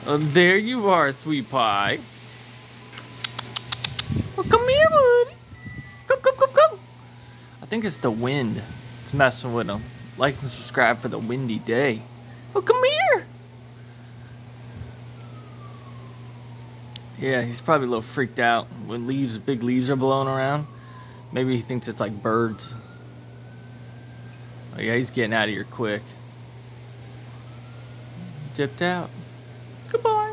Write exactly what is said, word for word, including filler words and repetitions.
Oh, there you are, sweet pie. Oh, come here, buddy. Come, come, come, come. I think it's the wind. It's messing with him. Like and subscribe for the windy day. Oh, come here. Yeah, he's probably a little freaked out when leaves, big leaves are blowing around. Maybe he thinks it's like birds. Oh yeah, he's getting out of here quick. Dipped out. Goodbye.